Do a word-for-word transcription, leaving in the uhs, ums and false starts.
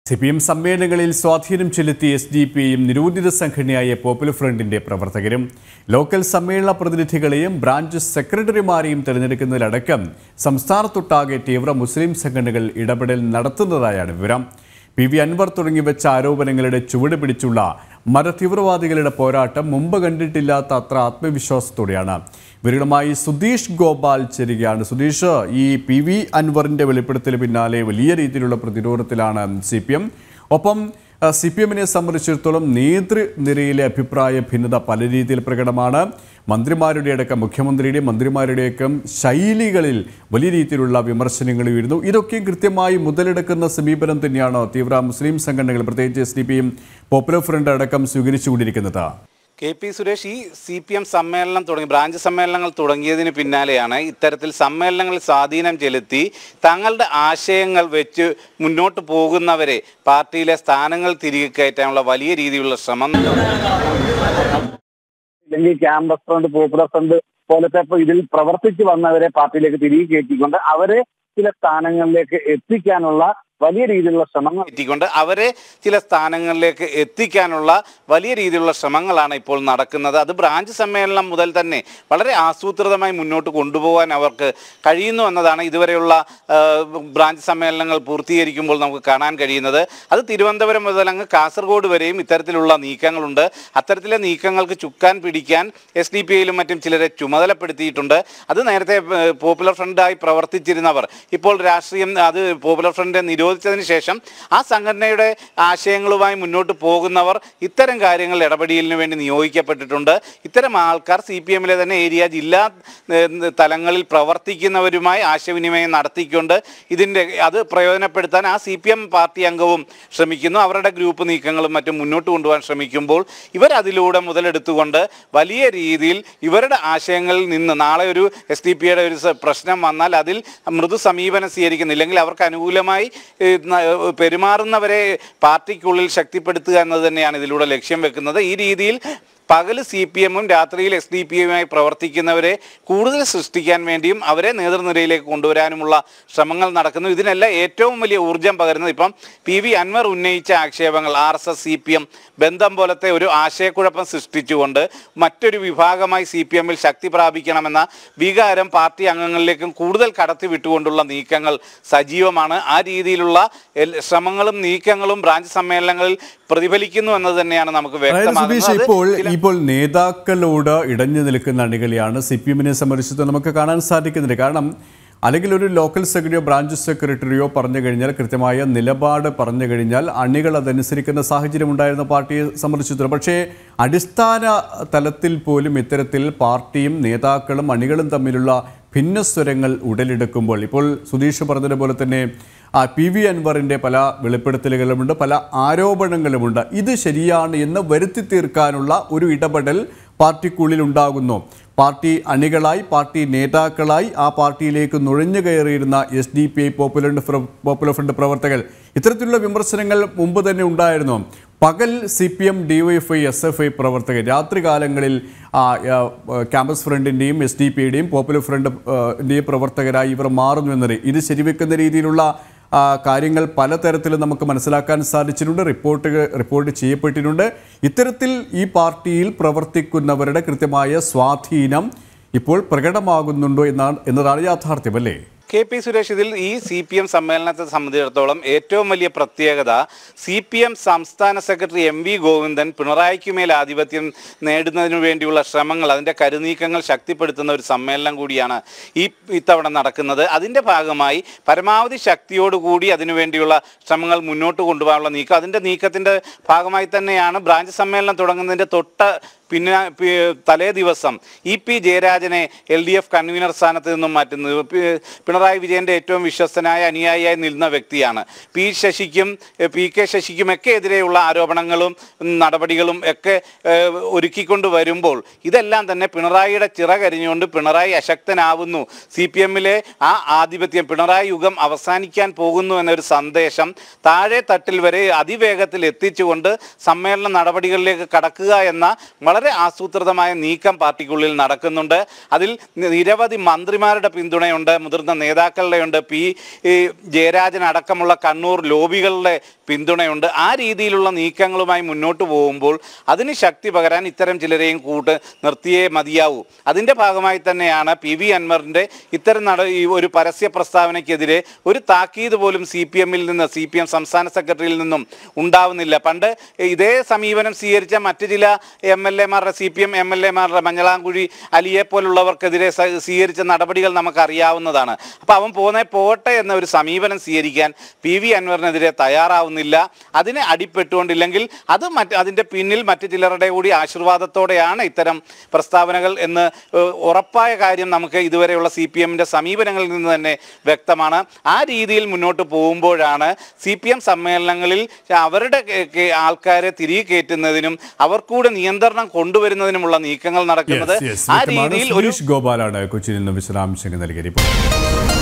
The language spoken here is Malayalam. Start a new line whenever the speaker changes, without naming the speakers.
സി പി എം സമ്മേളനങ്ങളിൽ സ്വാധീനം ചെലുത്തിയ എസ് ഡി പിയും നിരോധിത സംഘടനയായ പോപ്പുലർ ഫ്രണ്ടിന്റെ പ്രവർത്തകരും ലോക്കൽ സമ്മേളന പ്രതിനിധികളെയും ബ്രാഞ്ച് സെക്രട്ടറിമാരെയും തിരഞ്ഞെടുക്കുന്നതിലടക്കം സംസ്ഥാനത്തൊട്ടാകെ തീവ്ര മുസ്ലിം സംഘടനകൾ ഇടപെടൽ നടത്തുന്നതായാണ് വിവരം. പി വി അൻവർ തുടങ്ങിവെച്ച ആരോപണങ്ങളുടെ ചുവട് പിടിച്ചുള്ള മതതീവ്രവാദികളുടെ പോരാട്ടം മുമ്പ് കണ്ടിട്ടില്ലാത്ത അത്ര ആത്മവിശ്വാസത്തോടെയാണ്. വിവരങ്ങളുമായി സുധീഷ് ഗോപാൽ ചേരുകയാണ്. സുധീഷ്, ഈ പി വി അൻവറിന്റെ വെളിപ്പെടുത്തൽ പിന്നാലെ വലിയ രീതിയിലുള്ള പ്രതിരോധത്തിലാണ് സി പി എം. ഒപ്പം സി പി എമ്മിനെ സംബന്ധിച്ചിടത്തോളം നേതൃനിരയിലെ അഭിപ്രായ ഭിന്നത പല രീതിയിൽ പ്രകടമാണ്. മന്ത്രിമാരുടെ അടക്കം മുഖ്യമന്ത്രിയുടെയും മന്ത്രിമാരുടെയൊക്കെ ശൈലികളിൽ വലിയ രീതിയിലുള്ള വിമർശനങ്ങൾ ഉയരുന്നു. ഇതൊക്കെ കൃത്യമായി മുതലെടുക്കുന്ന സമീപനം തന്നെയാണ് തീവ്ര മുസ്ലിം സംഘടനകൾ, പ്രത്യേകിച്ച് എസ് ഡി പിയും പോപ്പുലർ ഫ്രണ്ട് അടക്കം സ്വീകരിച്ചുകൊണ്ടിരിക്കുന്നത്.
കെ പി സുരേഷ്, ഈ സി പി എം സമ്മേളനം തുടങ്ങി ബ്രാഞ്ച് സമ്മേളനങ്ങൾ തുടങ്ങിയതിന് പിന്നാലെയാണ് ഇത്തരത്തിൽ സമ്മേളനങ്ങളിൽ സ്വാധീനം ചെലുത്തി തങ്ങളുടെ ആശയങ്ങൾ വെച്ച് മുന്നോട്ട് പോകുന്നവരെ പാർട്ടിയിലെ സ്ഥാനങ്ങൾ തിരികെ കയറ്റാനുള്ള വലിയ രീതിയിലുള്ള ശ്രമം.
അല്ലെങ്കിൽ ക്യാമ്പസ് ഫ്രണ്ട്, പോപ്പുലർ ഫ്രണ്ട് പോലത്തെ ഇതിൽ പ്രവർത്തിച്ചു വന്നവരെ പാർട്ടിയിലേക്ക് തിരികെ കയറ്റിക്കൊണ്ട് അവരെ ചില സ്ഥാനങ്ങളിലേക്ക് എത്തിക്കാനുള്ള വലിയ രീതിയിലുള്ള ശ്രമങ്ങൾ
എത്തിക്കൊണ്ട് അവരെ ചില സ്ഥാനങ്ങളിലേക്ക് എത്തിക്കാനുള്ള വലിയ രീതിയിലുള്ള ശ്രമങ്ങളാണ് ഇപ്പോൾ നടക്കുന്നത്. അത് ബ്രാഞ്ച് സമ്മേളനം മുതൽ തന്നെ വളരെ ആസൂത്രിതമായി മുന്നോട്ട് കൊണ്ടുപോകാൻ അവർക്ക് കഴിയുന്നു എന്നതാണ് ഇതുവരെയുള്ള ബ്രാഞ്ച് സമ്മേളനങ്ങൾ പൂർത്തീകരിക്കുമ്പോൾ നമുക്ക് കാണാൻ കഴിയുന്നത്. അത് തിരുവനന്തപുരം മുതൽ അങ്ങ് കാസർഗോഡ് വരെയും ഇത്തരത്തിലുള്ള നീക്കങ്ങളുണ്ട്. അത്തരത്തിലെ നീക്കങ്ങൾക്ക് ചുക്കാൻ പിടിക്കാൻ എസ് ഡി പി ഐയിലും മറ്റും ചിലരെ ചുമതലപ്പെടുത്തിയിട്ടുണ്ട്. അത് നേരത്തെ പോപ്പുലർ ഫ്രണ്ടായി പ്രവർത്തിച്ചിരുന്നവർ ഇപ്പോൾ രാഷ്ട്രീയം അത് പോപ്പുലർ ഫ്രണ്ടിന്റെ നിരോധന ിന് ശേഷം ആ സംഘടനയുടെ ആശയങ്ങളുമായി മുന്നോട്ട് പോകുന്നവർ ഇത്തരം കാര്യങ്ങൾ ഇടപെടലിന് വേണ്ടി നിയോഗിക്കപ്പെട്ടിട്ടുണ്ട്. ഇത്തരം ആൾക്കാർ സി പി എമ്മിലെ തന്നെ ഏരിയ ജില്ലാ തലങ്ങളിൽ പ്രവർത്തിക്കുന്നവരുമായി ആശയവിനിമയം നടത്തിക്കൊണ്ട് ഇതിൻ്റെ അത് പ്രയോജനപ്പെടുത്താൻ ആ സി പി എം പാർട്ടി അംഗവും ശ്രമിക്കുന്നു. അവരുടെ ഗ്രൂപ്പ് നീക്കങ്ങളും മറ്റും മുന്നോട്ട് കൊണ്ടുപോകാൻ ശ്രമിക്കുമ്പോൾ ഇവരതിലൂടെ മുതലെടുത്തുകൊണ്ട് വലിയ രീതിയിൽ ഇവരുടെ ആശയങ്ങളിൽ നിന്ന് നാളെ ഒരു എസ് ഡി പിയുടെ ഒരു പ്രശ്നം വന്നാൽ അതിൽ മൃദു സമീപനം സ്വീകരിക്കുന്നില്ലെങ്കിൽ അവർക്ക് അനുകൂലമായി പെരുമാറുന്നവരെ പാർട്ടിക്കുള്ളിൽ ശക്തിപ്പെടുത്തുക എന്നത് തന്നെയാണ് ഇതിലൂടെ ലക്ഷ്യം വെക്കുന്നത്. ഈ രീതിയിൽ പകല് സി പി എമ്മും രാത്രിയിൽ എസ് ഡി പി എമ്മുമായി പ്രവർത്തിക്കുന്നവരെ കൂടുതൽ സൃഷ്ടിക്കാൻ വേണ്ടിയും അവരെ നേതൃനിരയിലേക്ക് കൊണ്ടുവരാനുമുള്ള ശ്രമങ്ങൾ നടക്കുന്നു. ഇതിനെല്ലാം ഏറ്റവും വലിയ ഊർജ്ജം പകരുന്നത് ഇപ്പം പി വി അൻവർ ഉന്നയിച്ച ആക്ഷേപങ്ങൾ R S S C P M ബന്ധം പോലത്തെ ഒരു ആശയക്കുഴപ്പം സൃഷ്ടിച്ചുകൊണ്ട് മറ്റൊരു വിഭാഗമായി സി പി എമ്മിൽ ശക്തി പ്രാപിക്കണമെന്ന വികാരം പാർട്ടി അംഗങ്ങളിലേക്കും കൂടുതൽ കടത്തി വിട്ടുകൊണ്ടുള്ള നീക്കങ്ങൾ സജീവമാണ്. ആ രീതിയിലുള്ള ശ്രമങ്ങളും നീക്കങ്ങളും ബ്രാഞ്ച് സമ്മേളനങ്ങളിൽ പ്രതിഫലിക്കുന്നു എന്നത് തന്നെയാണ് നമുക്ക് വ്യക്തമാകുന്നത്.
ഇപ്പോൾ നേതാക്കളോട് ഇടഞ്ഞു നിൽക്കുന്ന അണികളെയാണ് സി പി എമ്മിനെ സംബന്ധിച്ചിടത്തോളം നമുക്ക് കാണാൻ സാധിക്കുന്നുണ്ട്. കാരണം അല്ലെങ്കിൽ ഒരു ലോക്കൽ സെക്രട്ടറിയോ ബ്രാഞ്ച് സെക്രട്ടറിയോ പറഞ്ഞു കഴിഞ്ഞാൽ, കൃത്യമായ നിലപാട് പറഞ്ഞു കഴിഞ്ഞാൽ അണികൾ അതനുസരിക്കുന്ന സാഹചര്യം ഉണ്ടായിരുന്ന പാർട്ടിയെ സംബന്ധിച്ചിടത്തോളം. പക്ഷേ അടിസ്ഥാന തലത്തിൽ പോലും ഇത്തരത്തിൽ പാർട്ടിയും നേതാക്കളും അണികളും തമ്മിലുള്ള ഭിന്നസ്വരങ്ങൾ ഉടലെടുക്കുമ്പോൾ ഇപ്പോൾ സുധീഷ് പറഞ്ഞതുപോലെ തന്നെ പി വി അൻവറിൻ്റെ പല വെളിപ്പെടുത്തലുകളുമുണ്ട്, പല ആരോപണങ്ങളുമുണ്ട്. ഇത് ശരിയാണ് എന്ന് വരുത്തി തീർക്കാനുള്ള ഒരു ഇടപെടൽ പാർട്ടിക്കുള്ളിൽ ഉണ്ടാകുന്നു. പാർട്ടി അണികളായി, പാർട്ടി നേതാക്കളായി ആ പാർട്ടിയിലേക്ക് നുഴഞ്ഞു കയറിയിരുന്ന S D P I popular popular front പ്രവർത്തകർ ഇത്തരത്തിലുള്ള വിമർശനങ്ങൾ മുമ്പ് തന്നെ ഉണ്ടായിരുന്നു. പകൽ C P M, D Y F I, S F I പ്രവർത്തകർ, രാത്രികാലങ്ങളിൽ ക്യാമ്പസ് ഫ്രണ്ടിൻ്റെയും എസ് ഡി പി ഐയുടെയും പോപ്പുലർ ഫ്രണ്ടിൻ്റെയും പ്രവർത്തകരായി ഇവർ മാറുന്നു എന്നത് ഇത് ശരിവെക്കുന്ന രീതിയിലുള്ള കാര്യങ്ങൾ പലതരത്തിലും നമുക്ക് മനസ്സിലാക്കാൻ സാധിച്ചിട്ടുണ്ട്. റിപ്പോർട്ട് റിപ്പോർട്ട് ചെയ്യപ്പെട്ടിട്ടുണ്ട്. ഇത്തരത്തിൽ ഈ പാർട്ടിയിൽ പ്രവർത്തിക്കുന്നവരുടെ കൃത്യമായ സ്വാധീനം ഇപ്പോൾ പ്രകടമാകുന്നുണ്ടോ എന്നാണ് എന്നതാണ് യാഥാർത്ഥ്യം, അല്ലേ?
കെ പി സുരേഷ്, ഇതിൽ ഈ സി പി എം സമ്മേളനത്തെ സംബന്ധിച്ചിടത്തോളം ഏറ്റവും വലിയ പ്രത്യേകത സി പി എം സംസ്ഥാന സെക്രട്ടറി എം വി ഗോവിന്ദൻ പിണറായിക്കുമേൽ ആധിപത്യം നേടുന്നതിനു വേണ്ടിയുള്ള ശ്രമങ്ങൾ, അതിൻ്റെ കരുനീക്കങ്ങൾ ശക്തിപ്പെടുത്തുന്ന ഒരു സമ്മേളനം കൂടിയാണ് ഈ ഇത്തവണ നടക്കുന്നത്. അതിൻ്റെ ഭാഗമായി പരമാവധി ശക്തിയോടുകൂടി അതിനുവേണ്ടിയുള്ള ശ്രമങ്ങൾ മുന്നോട്ട് കൊണ്ടുപോകാനുള്ള നീക്കം, അതിൻ്റെ നീക്കത്തിൻ്റെ ഭാഗമായി തന്നെയാണ് ബ്രാഞ്ച് സമ്മേളനം തുടങ്ങുന്നതിൻ്റെ തൊട്ട് പിന്നെ തലേ ദിവസം ഇ പി ജയരാജനെ എൽ ഡി എഫ് കൺവീനർ സ്ഥാനത്ത് നിന്നും മാറ്റുന്നത്. പിണറായി വിജയൻ്റെ ഏറ്റവും വിശ്വസ്തനായ അനുയായിയായി നിൽക്കുന്ന വ്യക്തിയാണ്. പി ശശിക്കും പി കെ ശശിക്കുമൊക്കെ എതിരെയുള്ള ആരോപണങ്ങളും നടപടികളും ഒക്കെ ഒരുക്കിക്കൊണ്ട് വരുമ്പോൾ ഇതെല്ലാം തന്നെ പിണറായിയുടെ ചിറകരിഞ്ഞുകൊണ്ട് പിണറായി അശക്തനാവുന്നു, സി പി എമ്മിലെ ആ ആധിപത്യം, പിണറായി യുഗം അവസാനിക്കാൻ പോകുന്നു എന്നൊരു സന്ദേശം താഴെ തട്ടിൽ വരെ അതിവേഗത്തിൽ എത്തിച്ചുകൊണ്ട് സമ്മേളന നടപടികളിലേക്ക് കടക്കുക എന്ന വളരെ വളരെ ആസൂത്രിതമായ നീക്കം പാർട്ടിക്കുള്ളിൽ നടക്കുന്നുണ്ട്. അതിൽ നിരവധി മന്ത്രിമാരുടെ പിന്തുണയുണ്ട്, മുതിർന്ന നേതാക്കളുടെയുണ്ട്, പി ജയരാജൻ അടക്കമുള്ള കണ്ണൂർ ലോബികളുടെ പിന്തുണയുണ്ട്. ആ രീതിയിലുള്ള നീക്കങ്ങളുമായി മുന്നോട്ട് പോകുമ്പോൾ അതിന് ശക്തി പകരാൻ ഇത്തരം ചിലരെയും കൂട്ട് നിർത്തിയേ മതിയാവൂ. അതിൻ്റെ ഭാഗമായി തന്നെയാണ് പി വി അൻവറിൻ്റെ ഇത്തരം നട ഈ ഒരു പരസ്യ പ്രസ്താവനയ്ക്കെതിരെ ഒരു താക്കീത് പോലും സി പി എമ്മിൽ നിന്ന് സി പി എം സംസ്ഥാന സെക്രട്ടറിയിൽ നിന്നും ഉണ്ടാവുന്നില്ല. പണ്ട് ഇതേ സമീപനം സ്വീകരിച്ച മറ്റു ചില എം എൽ എമാരുടെ C P M M L എമാരുടെ മഞ്ഞളാംകുഴി അലിയെ പോലുള്ളവർക്കെതിരെ സ്വീകരിച്ച നടപടികൾ നമുക്കറിയാവുന്നതാണ്. അപ്പോൾ അവൻ പോന്നേ പോട്ടെ എന്ന ഒരു സമീപനം സ്വീകരിക്കാൻ പി വി അൻവറിനെതിരെ തയ്യാറാവുന്നില്ല. അതിനെ അടിപ്പെട്ടുകൊണ്ടില്ലെങ്കിൽ അത് മറ്റ് അതിൻ്റെ പിന്നിൽ മറ്റു ചിലരുടെ കൂടി ആശീർവാദത്തോടെയാണ് ഇത്തരം പ്രസ്താവനകൾ എന്ന് ഉറപ്പായ കാര്യം നമുക്ക് ഇതുവരെയുള്ള സി പി എമ്മിൻ്റെ സമീപനങ്ങളിൽ നിന്ന് തന്നെ വ്യക്തമാണ്. ആ രീതിയിൽ മുന്നോട്ട് പോകുമ്പോഴാണ് സി പി എം സമ്മേളനങ്ങളിൽ അവരുടെ ആൾക്കാരെ തിരികെ കയറ്റുന്നതിനും അവർക്കൂടെ നിയന്ത്രണം കൊണ്ടുവരുന്നതിനുമുള്ള നീക്കങ്ങൾ നടക്കുന്നത്. ആ രീതിയിൽ ഒരു
ഗോപാലാണ് കൊച്ചിയിൽ നിന്ന് വിശദാംശങ്ങൾ നൽകിയത്.